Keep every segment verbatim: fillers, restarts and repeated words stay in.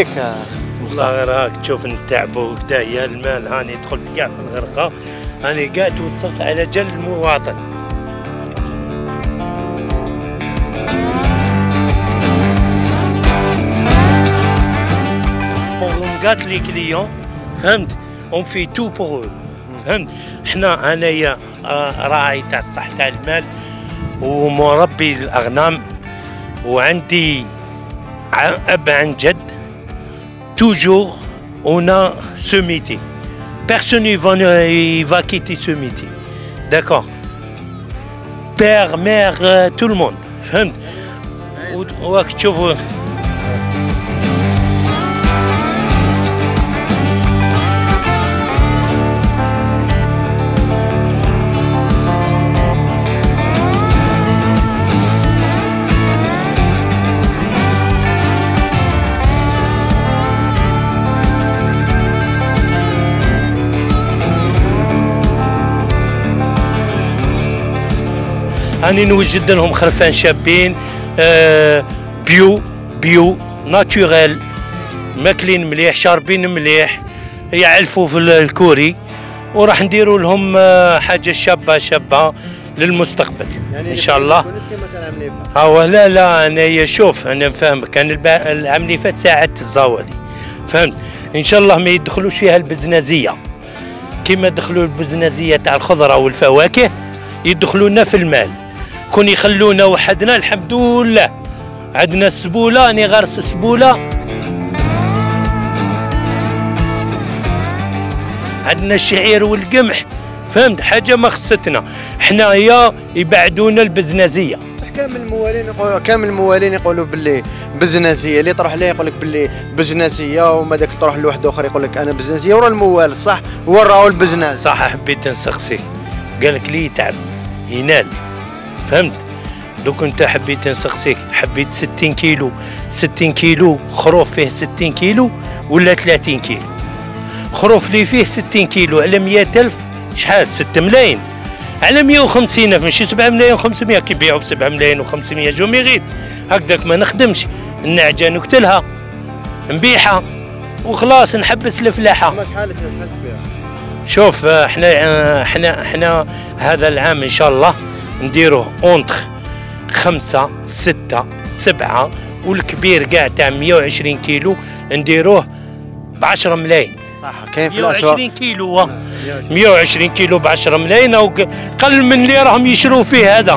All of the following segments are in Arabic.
بك والله غير هاك تشوف نتعبوا وكدايا المال هاني دخلت كاع في الغرقه، هاني كاع توصلت على جل المواطن. قالت لي كليون فهمت اون في تو بور فهمت. حنا انايا راعي تاع الصح تاع المال ومربي الاغنام وعندي اب عن جد. توجور اون سو ميتي بيرسون il va quitter ce métier d'accord père mère tout le monde فهمت. وراك تشوفوا هاني نوجد لهم خرفان شابين آه بيو بيو ناتوريل ماكلين مليح شاربين مليح يعلفوا في الكوري، وراح نديروا لهم آه حاجه شابه شابه للمستقبل يعني ان شاء الله. ها لا لا انا شوف انا نفهمك، كان العام اللي فات ساعدت الزوالي فهمت. ان شاء الله ما يدخلوش فيها البزنازيه كما دخلوا البزنازيه تاع الخضره والفواكه، يدخلونا في المال كون يخلونا وحدنا. الحمد لله عندنا السبوله، راني غارس السبوله، عندنا الشعير والقمح فهمت. حاجه ما خصتنا حنايا يبعدونا البزنازيه. كامل الموالين يقولوا كامل الموالين يقولوا باللي بزنازيه، اللي طرح ليه يقول لك باللي بزنازيه، وما داك تروح لواحد اخر يقول لك انا بزنازيه، ورا الموال صح هو راهو البزناز. صح حبيت نسقسيك، قال لك لي يتعب ينال فهمت. دوك انت حبيت نسقسيك، حبيت ستين كيلو ستين كيلو خروف فيه ستين كيلو ولا ثلاثين كيلو؟ خروف اللي فيه ستين كيلو على مئة ألف شحال؟ ستة ملايين. على مئة وخمسين ألف ماشي سبعة ملايين وخمسمئة، كي يبيعوا ب سبعة ملايين وخمسمئة جوميغيت هكذاك ما نخدمش. النعجه نقتلها نبيعها وخلاص نحبس الفلاحه. شحال شحال تبيع؟ شوف احنا احنا احنا هذا العام ان شاء الله نديروه اونتخ خمسة ستة سبعة، والكبير كاع تاع مئة وعشرين كيلو نديروه ب عشرة ملايين. صح كاين في الاسواق مئة وعشرين كيلو مئة وعشرين كيلو ب عشرة ملايين او قل من اللي راهم يشروا فيه هذا.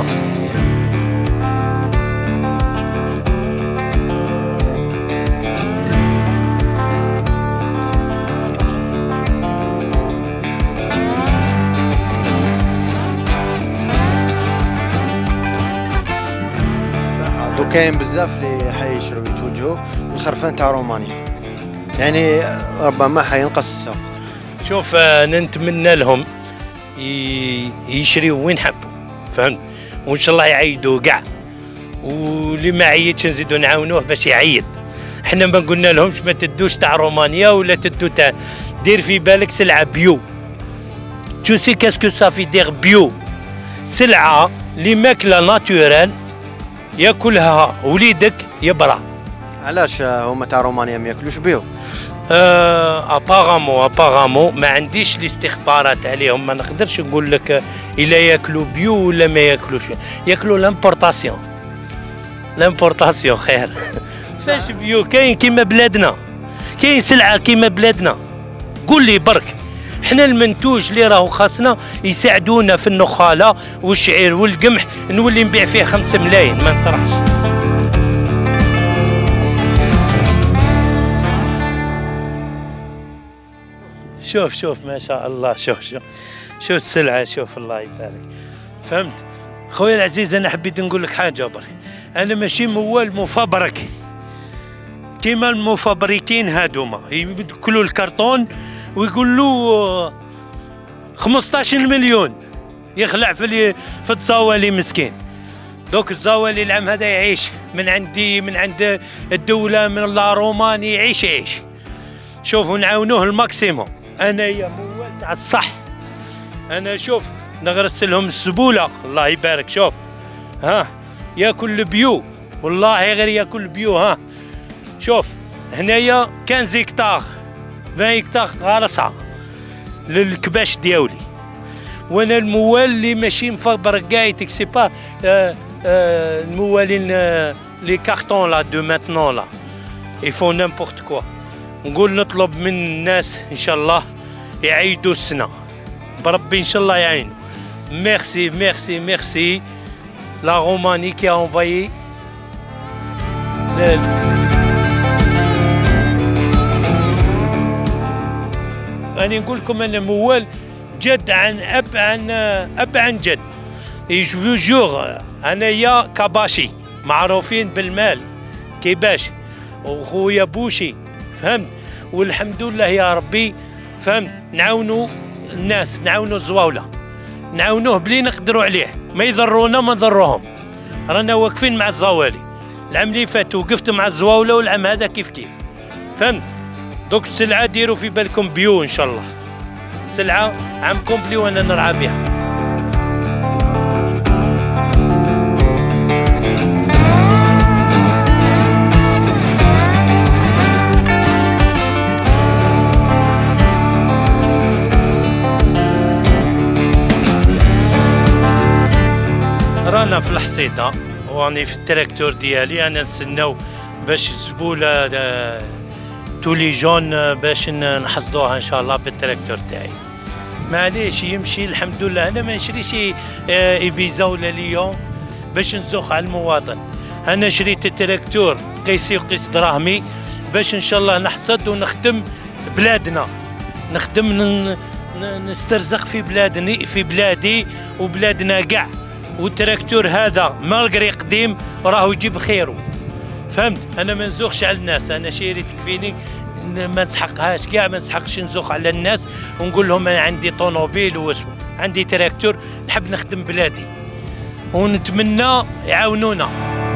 كاين بزاف اللي حيشروا يتوجهوا الخرفان تاع رومانيا، يعني ربما حينقص السوق. شوف نتمنى لهم يشريوا وين حبوا فهمت، وان شاء الله يعيدوا كاع، واللي ما عيدش نزيدوا نعاونوه باش يعيد. احنا ما قلنا لهمش ما تدوش تاع رومانيا ولا تدو تاع، دير في بالك سلعه بيو. تو سي كاسكو صافي دير بيو، سلعه اللي ماكله ناتوريل ياكلها وليدك يبرى. علاش هما تاع رومانيا ما ياكلوش بيو؟ أه ابارامون ابارامون ما عنديش الاستخبارات عليهم، ما نقدرش نقول لك الا ياكلوا بيو ولا ما ياكلوش. ياكلوا لامبورطاسيون لامبورطاسيون خير. فاش بيو كاين كيما بلادنا، كاين سلعه كيما بلادنا. قول لي برك حنا المنتوج اللي راهو خاصنا يساعدونا في النخاله والشعير والقمح، نولي نبيع فيه خمسة ملايين ما نصرحش. شوف شوف ما شاء الله، شوف شوف شوف السلعه، شوف الله يبارك فهمت. خويا العزيز انا حبيت نقول لك حاجه برك، انا ماشي موال مفبرك كيما المفبركين هادوما ياكلوا الكرتون ويقول له خمسطاش مليون يخلع في في الزوالي مسكين. دوك الزوالي العام هذا يعيش من عندي من عند الدوله من لا روماني، يعيش يعيش. شوفوا نعاونوه الماكسيموم. انايا موال تاع الصح، انا شوف نغرس لهم السبوله الله يبارك. شوف ها ياكل البيو والله غير ياكل البيو. ها شوف هنايا خمسطاش هكتار عشرين هكتار غارسها للكباش دياولي، وانا الموال اللي ماشي مفبرك كاع سي با آه آه الموالين آه لي كارتون لا دو ماتنون لا يفون نيمبورت كوا. نقول نطلب من الناس ان شاء الله يعيدوا السنه بربي ان شاء الله يعينوا. ميرسي ميرسي ميرسي لا روماني كي انفايي أنا نقول لكم أنا موال جد عن أب عن أب عن جد. جو جور أنايا كباشي معروفين بالمال كيباش، وخويا بوشي فهمت، والحمد لله يا ربي فهمت. نعاونوا الناس، نعاونوا الزواولة، نعاونوه بلي نقدروا عليه، ما يضرونا ما نضروهم. رانا واقفين مع الزوالي. العام اللي فات وقفت مع الزواولة والعام هذا كيف كيف فهمت. دوك السلعة ديروا في بالكم بيو إن شاء الله، سلعة عام كومبلي وأنا نرعى بها. رانا في الحصيدة واني في التراكتور ديالي، أنا نستناو باش الزبولة تولي جون باش نحصدوها ان شاء الله بالتراكتور تاعي. معليش يمشي الحمد لله. انا ما نشريش ايبيزا ولا ليون باش نزوخ على المواطن. انا شريت التراكتور قيسي وقيس دراهمي باش ان شاء الله نحصد ونخدم بلادنا، نخدم نسترزق في بلادني في بلادي وبلادنا كاع. والتراكتور هذا مالغري قديم راهو يجيب خيره فهمت. انا ما نزوخش على الناس، انا شيري تكفيني ما نسحقهاش كاع، ما نسحقش نزوخ على الناس ونقول لهم انا عندي طوموبيل واسمه عندي تراكتور نحب نخدم بلادي، ونتمنى يعاونونا.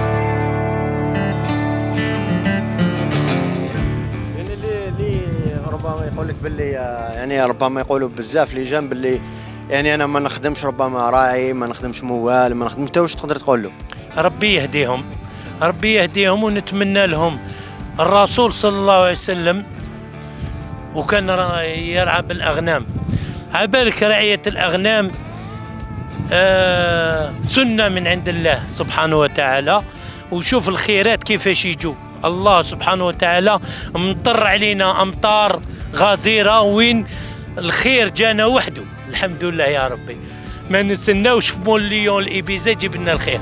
يعني اللي اللي ربما يقول لك باللي يعني ربما يقولوا بزاف لي جنب باللي يعني انا ما نخدمش ربما راعي، ما نخدمش موال، ما نخدمش. انت واش تقدر تقول له؟ ربي يهديهم، ربي يهديهم، ونتمنى لهم. الرسول صلى الله عليه وسلم وكان يرعى بالاغنام، عبالك رعية الاغنام آه سنة من عند الله سبحانه وتعالى. وشوف الخيرات كيفاش يجوا، الله سبحانه وتعالى مطر علينا امطار غزيرة وين الخير جانا وحده الحمد لله يا ربي. ما نستناوش في مول ليون الإبيزا يجيب لنا الخير.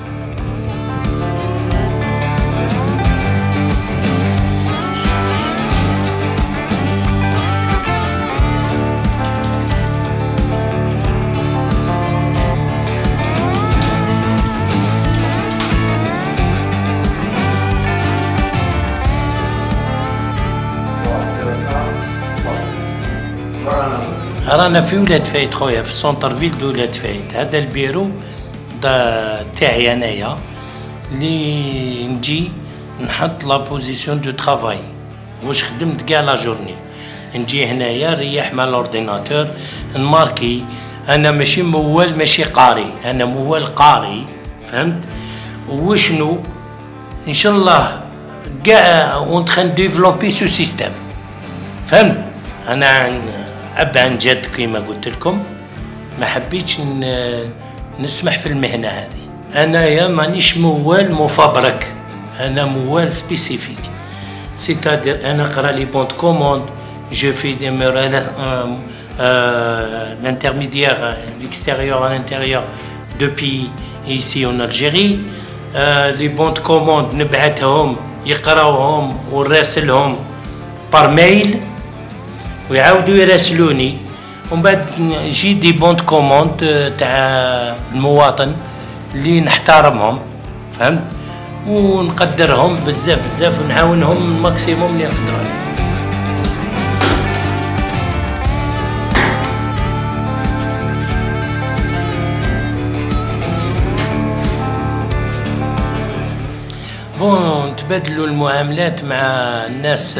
رانا في ولاد فايت خويا، في سونتر فيل دو ولاد فايت. هذا البيرو تاعي انايا اللي نجي نحط لا بوزيسيون دو ترافاي واش خدمت كاع لا جورني. نجي هنايا نريح مع الاورديناتور نماركي. انا ماشي موال ماشي قاري، انا موال قاري فهمت. وشنو ان شاء الله كاع اون تران ديفلوبي سو سيستيم فهمت. انا أب عن جد كيما قلت لكم، ما حبيتش نسمح في المهنة هذه. أنايا مانيش موال مفبرك، أنا موال سبيسيفيك. سيتادير أنا قرا لي بونت كوموند، جو في دي l'intermédiaire l'extérieur à l'intérieur depuis ici en Algérie. لي بونت كوموند نبعثهم يقراوهم ونراسلهم بار ميل ويعاودوا يراسلوني، ومن بعد يجي دي بونت كوموند تاع المواطن اللي نحترمهم فهمت، ونقدرهم بزاف بزاف ونعاونهم الماكسيموم اللي نقدروا عليه. بون نتبادلوا المعاملات مع الناس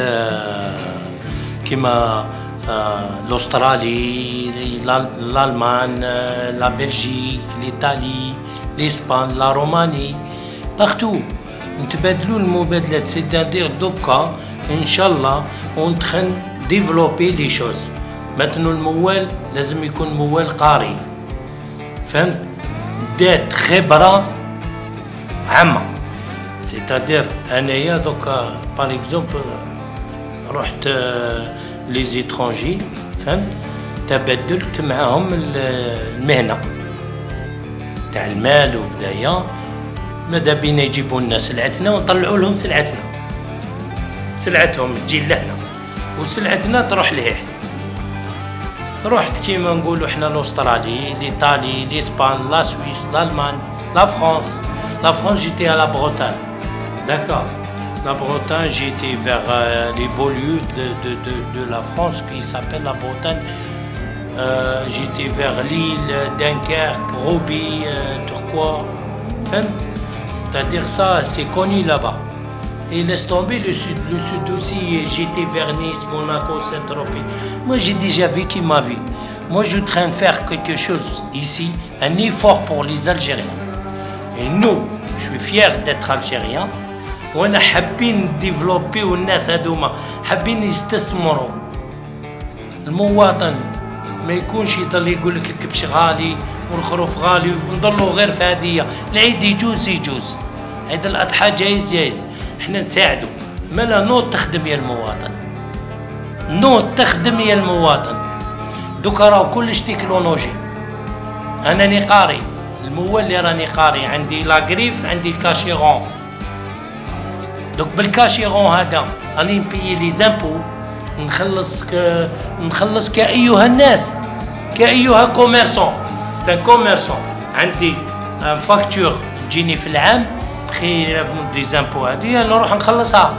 كما الاسترالي، الالمان، لا بلجيك، الايطالي، الاسبان، لا روماني، بارتو نتبادلوا المبادلات. سيتادير دوكا ان شاء الله وندخل ديفلوبي لي شوز. مثلا الموال لازم يكون موال قاري، فهمت؟ دات خبره عامه، سيتادير انايا دوكا باغ اكزومبل رحت لي زيترونجي، فهمت؟ تبدلت معاهم المهنه تاع المال وبدايا، ماذا بينا يجيبوا لنا سلعتنا ونطلعوا لهم سلعتنا، سلعتهم تجي لهنا وسلعتنا تروح ليه. رحت كيما نقولوا احنا لاسترالي، لإيطالي، لإسبان، لا سويس، l'Allemagne, la France. La France, j'étais à la Bretagne. D'accord. La Bretagne, j'étais vers euh, les beaux lieux de, de, de, de la France qui s'appelle la Bretagne. Euh, j'étais vers Lille, Dunkerque, Roby, euh, Turquois. C'est-à-dire ça, c'est connu là-bas. Et laisse tomber le sud. Le sud aussi, j'étais vers Nice, Monaco, Saint-Tropez. Moi, j'ai déjà vécu ma vie. Moi, je suis en train de faire quelque chose ici, un effort pour les Algériens. Et nous, je suis fier d'être Algérien. وانا حابين ديفلوبي والناس هذوما حابين يستثمروا. المواطن ما يكونش يضل يقول لك الكبش غالي والخروف غالي ونضلوا غير في هديه. العيد يجوز يجوز، عيد الاضحى جايز جايز، احنا نساعدوا. مالا نوض تخدم يا المواطن، نوض تخدم يا المواطن. دوكا راهو كلش تكنولوجي. انا راني قاري، الموال اللي راني قاري عندي لاغريف، عندي الكاشيغون. دوك بالكاشيغون هذا راني نبيي لي زامبو، نخلص ك... نخلص كأيها الناس، كأيها كوميرسون. سي ان كوميرسون، عندي ان فاكتور تجيني في العام بخيرافون دي زامبو هذه نروح نخلصها.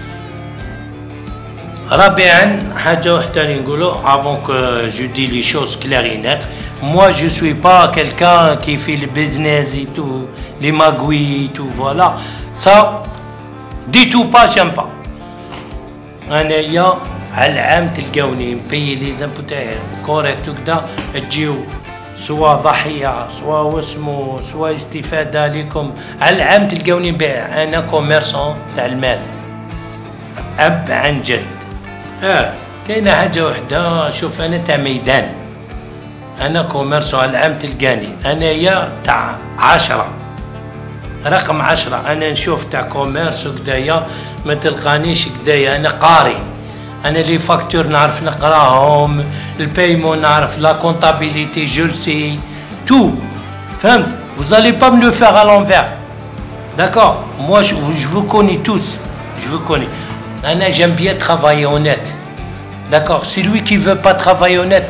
رابعا حاجه وحده اللي نقولوا افون كو جو دي لي شوز كلير اي نيت. Moi je suis pas quelqu'un qui fait le business et tout, les magouilles et tout, voilà. Ça, du tout pas, j'aime pas. انايا على العام تلقاوني نبيي لي زامبو تاعي كوريكت وكدا، تجيو سوا ضحيه سوا واسمو سوا استفاده لكم. على العام تلقاوني نبيع. انا كوميرسون تاع المال اب عن جد. اه كاينه حاجه وحده، شوف انا تاع ميدان، انا كوميرسون على العام تلقاني انايا تاع عشرة، رقم عشرة. انا نشوف تاع كوميرس وكدايا ما تلقانيش كدايا. انا قاري، انا لي فاكتور نعرف نقراهم، البايمون نعرف، لا كونتابيليتي جو سي تو، فهمت؟ vous allez pas me le faire à l'envers, d'accord? Moi je, je vous connais tous, je vous connais. انا j'aime bien travailler honnête, d'accord? Celui qui veut pas travailler honnête,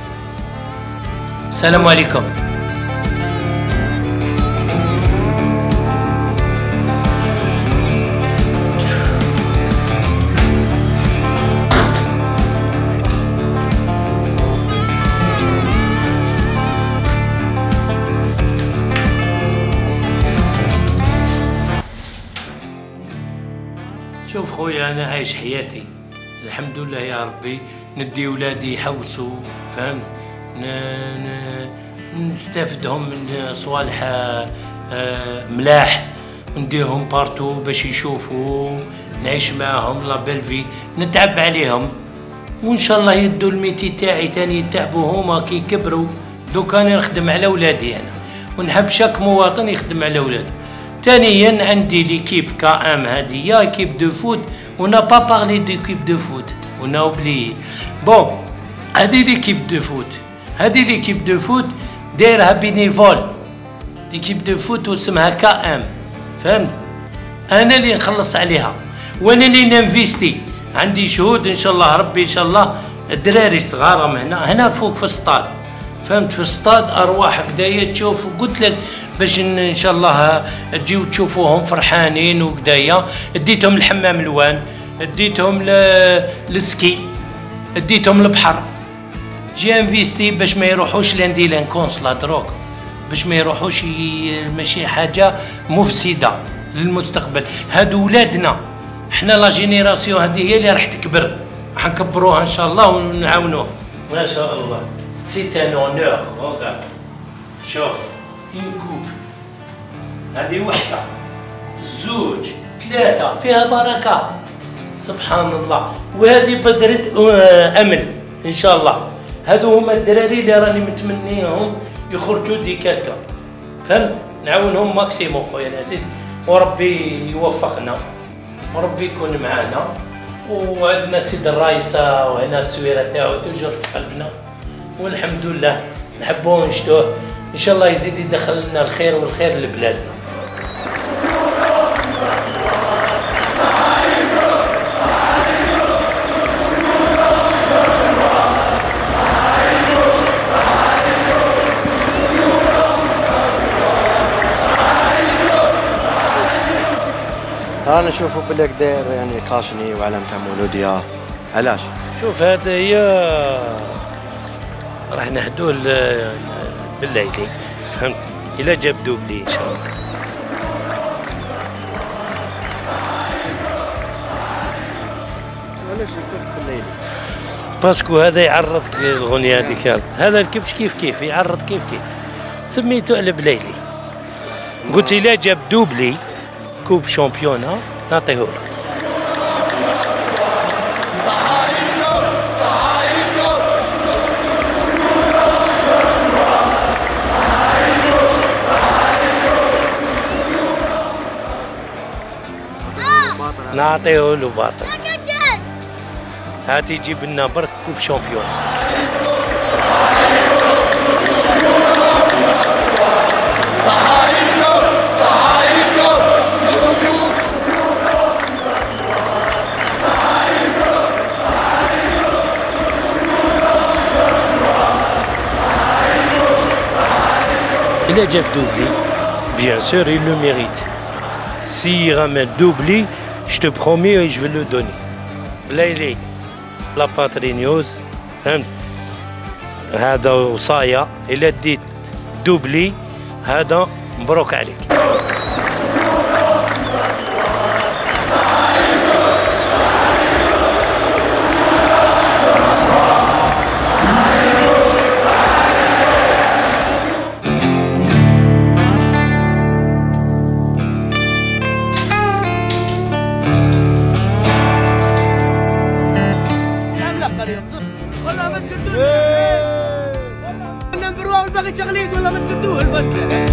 salam alaikum. شوف خويا انا عايش حياتي الحمد لله يا ربي، ندي ولادي يحوسوا، فهمت؟ ن... ن... نستافدهم من صوالح ملاح، نديهم بارتو باش يشوفوا، نعيش معاهم لا بيل في، نتعب عليهم وان شاء الله يدوا الميتي تاعي تاني يتعبوا هما كي كبروا. دوكا انا نخدم على ولادي انا، ونحب شاك مواطن يخدم على ولادو. ثانيا عندي ليكيب كا ام هادية ايكيب دو فوت، ونا با بارلي ديكيب دو فوت، ونا اوبليي. بون هادي ليكيب دو فوت، هادي ليكيب دو فوت دايرها بينيفول، ليكيب دو فوت واسمها كا ام، فهمت؟ انا اللي نخلص عليها وانا اللي ننفيستي. عندي شهود ان شاء الله ربي ان شاء الله، الدراري صغارهم هنا هنا فوق في السطاد، فهمت؟ في السطاد ارواح كدايا تشوف. قلت لك باش ان شاء الله تجيو تشوفوهم فرحانين وكدايا. اديتهم الحمام الوان، اديتهم للسكي، اديتهم البحر. جي انفيستي باش ما يروحوش لاندي لانكونس لا دروك، باش ما يروحوش ماشي حاجه مفسده للمستقبل. هادو ولادنا احنا لا جينيراسيون هذه هي اللي راح تكبر، راح نكبروها ان شاء الله ونعاونوها. ما شاء الله سي ان اونور. شوف إنكوب هذه وحدة، زوج، ثلاثة، فيها بركة، سبحان الله. وهذه بذرة امل ان شاء الله. هادو هما الدراري اللي راني متمنيهم يخرجوا دي كالكا، فهمت؟ نعاونهم ماكسيموم خويا العزيز، وربي يوفقنا وربي يكون معنا. وعندنا سيد الرايسه وهنا التصويره تاعو توجور في قلبنا، والحمد لله نحبوه ونشتوه. ان شاء الله يزيد يدخل لنا الخير والخير لبلادنا. رانا نشوفوا باللي داير يعني كاشني وعلم تاع مولوديه، علاش؟ شوف هذا هي راح نهدوه بالليلي، فهمت؟ إلا جاب دوبلي إن شاء الله. علاش نكسرت بالليلي؟ باسكو هذا يعرضك الأغنية هذيك، هذا الكبش كيف كيف يعرض كيف كيف، سميته على بليلي. قلت إلا جاب دوبلي كوب شامبيونا نعطيهوله. نعطيهوله باطل. هاتي يجيب لنا برك كوب شامبيون. Il a déjà doublé, bien sûr, il le mérite. S'il ramène doublé, je te promets, je vais le donner. بلايلي لا باتري نيوز، فهمت؟ هذا وصايا، إلا ديت دوبلي هذا مبروك عليك. والله ما تقدوه ولا نبروه والباقي تغليد ولا ما تقدوه الباقي.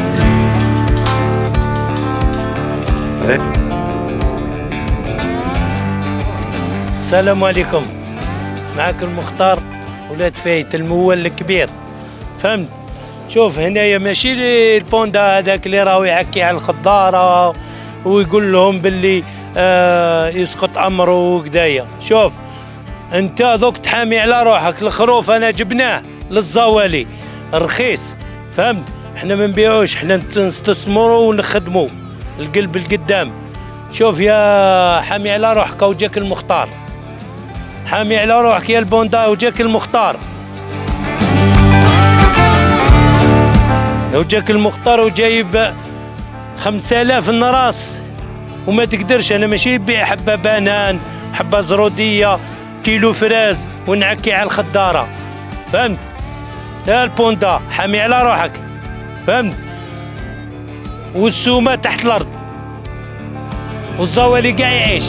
السلام عليكم، معك المختار ولاد فايت المول الكبير، فهمت؟ شوف هنايا ماشي البوندا هذاك اللي راهو يعكي على الخضاره ويقول لهم باللي آه يسقط امره وكدايا. شوف انت دوك تحامي على روحك، الخروف انا جبناه للزوالي رخيص، فهمت؟ احنا ما نبيعوش، احنا نستثمروا ونخدموا القلب القدام. شوف يا حامي على روحك وجاك المختار، حامي على روحك يا البوندا وجاك المختار، وجاك المختار وجايب خمسة آلاف النراس وما تقدرش. انا ماشي نبيع حبه بانان حبه زروديه كيلو فراز ونعكي على الخداره، فهمت؟ يا البوندا حامي على روحك، فهمت؟ والسومه تحت الارض والزوالي قاع يعيش.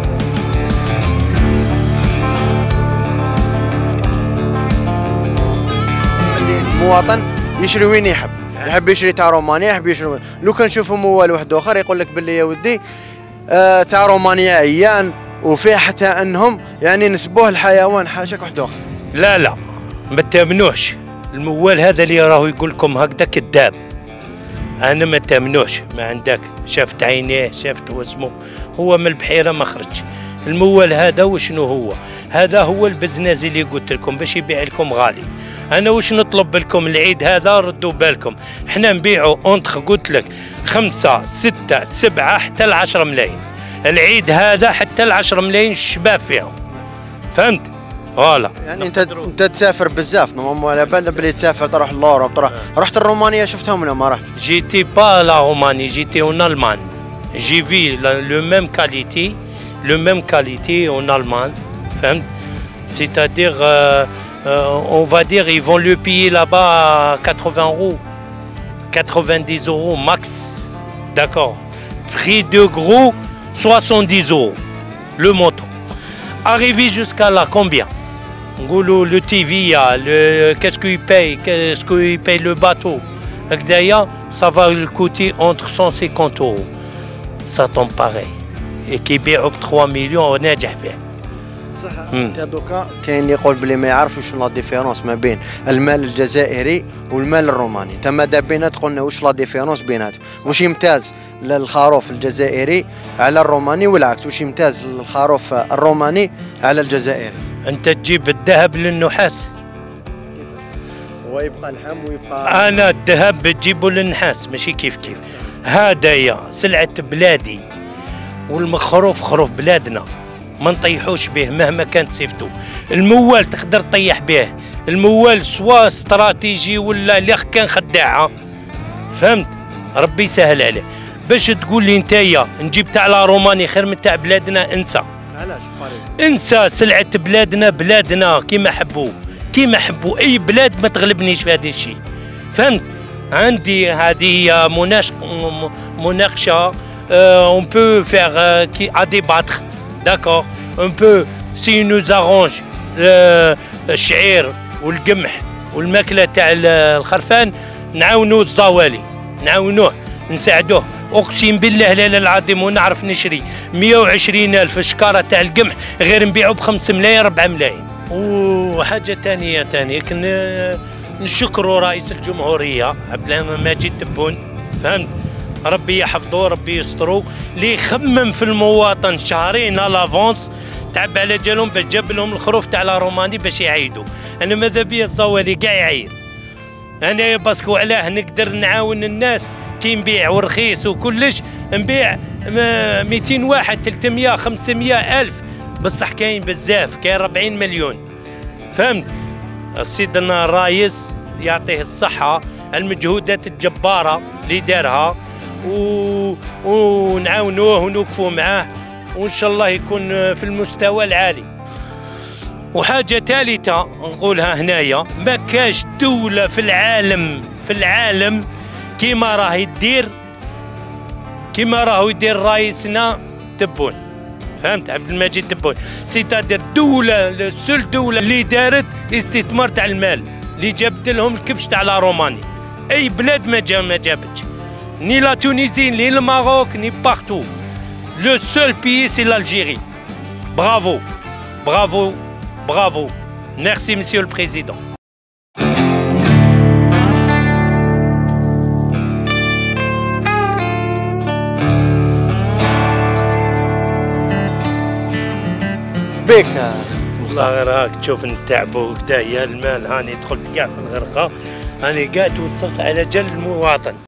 المواطن يشري وين يحب، يحب يشري تاع رومانيا، يحب يشري. لو كان نشوفوا موال واحد اخر يقول لك باللي يا ودي آه تاع رومانيا عيان وفيه حتى انهم يعني نسبوه الحيوان حاشاك واحد اخر. لا لا ما تامنوش الموال هذا اللي راهو يقول لكم هكذا كذاب، انا ما تامنوش. ما عندك شافت عينيه شافت واسمه، هو من البحيره ما خرجش. الموال هذا وشنو هو؟ هذا هو البزنازي اللي قلت لكم باش يبيع لكم غالي. انا واش نطلب لكم العيد هذا ردوا بالكم، احنا نبيعوا اونتخ قلت لك خمسة ستة سبعة حتى العشرة ملايين. العيد هذا حتى العشرة ملايين الشباب فيهم، فهمت؟ فوالا. يعني انت انت تسافر بزاف، نورمالمون على بالنا بلي تسافر تروح لوروب تروح. رحت الرومانيا شفتهم ولا ما رحت؟ جيتي با لا روماني، جيتي اون المان، جي في لو ميم كاليتي لو ميم كاليتي اون المان، فهمت؟ c'est-à-dire euh, euh, on va dire ils vont le payer là-bas à quatre-vingts euros, quatre-vingt-dix euros max, d'accord. Prix de gros soixante-dix euros, le montant. Arrivé jusqu'à là, combien? نقولوا le T V A, le qu'est-ce qu'il paye, qu'est-ce qu'il paye le bateau. هكذايا ça va le coûter entre cent cinquante euros. Ça tombe pareil. Et qui يبيعوا ب trois millions ناجح فيه. صح. انت دوكا كاين اللي يقول بلي ما يعرفش شنو لا ديفيرونس ما بين المال الجزائري والمال الروماني، انت ماذا بينا تقولنا واش لا ديفيرونس بيناتهم، واش يمتاز للخروف الجزائري على الروماني والعكس، واش يمتاز للخروف الروماني على الجزائري؟ انت تجيب الذهب للنحاس. هو يبقى الحم ويبقى انا الذهب بتجيبه للنحاس ماشي كيف كيف. هدايا سلعة بلادي والمخروف خروف بلادنا ما نطيحوش به مهما كانت صيفته. الموال تقدر تطيح به، الموال سواء استراتيجي ولا اللي كان خداعه، فهمت؟ ربي يسهل عليه. باش تقول لي نتايا نجيب تاع لا روماني خير من تاع بلادنا، انسى. علاش؟ انسى سلعة بلادنا بلادنا كيما حبوا كيما حبوا اي بلاد ما تغلبنيش في هذا الشيء، فهمت؟ عندي هذه مناقشه مناقشه on peut faire qui à débattre. D'accord, on peut si nous arrange الشعير والقمح والماكله تاع الخرفان نعاونوا الزوالي، نعاونوه نساعدوه. اقسم بالله لا العظيم ونعرف نشري مئة وعشرين ألف شكاره تاع القمح غير نبيعوا بخمسة ملايين أربعة ملايين. وحاجه ثانيه ثانيه كنا نشكروا رئيس الجمهوريه عبد المجيد تبون، فهمت؟ ربي يحفظه ربي يسترو، اللي يخمم في المواطن شهرين الافونس تعب على جالهم باش جاب لهم الخروف تاع لا روماني باش يعيدوا. انا ماذا بيا الزوالي كاع يعيد، انا باسكو علاه نقدر نعاون الناس كي نبيع ورخيص وكلش، نبيع مئتين واحد ثلاثمئة خمسمئة ألف، بصح كاين بزاف، كاين أربعين مليون، فهمت؟ سيدنا الرئيس يعطيه الصحة المجهودات الجبارة اللي دارها، و... ونعاونوه ونوقفوا معاه، وإن شاء الله يكون في المستوى العالي. وحاجة ثالثة نقولها هنايا، ما كاش دولة في العالم في العالم كيما راه يدير كيما راهو يدير رئيسنا تبون، فهمت؟ عبد المجيد تبون، سيتادير دولة السل دولة اللي دارت استثمار تاع المال، اللي جابت لهم الكبش تاع لا روماني. أي بلاد ما جا ما جابتش، ni la Tunisie, ni le Maroc, ni partout. Le seul pays, c'est l'Algérie. Bravo, bravo, bravo. Merci, Monsieur le Président. بيك والله غير هاك تشوف نتعبوا كدا، يا المال هاني دخلت كاع في الغرقة، هاني كاع توصلت على جل المواطن.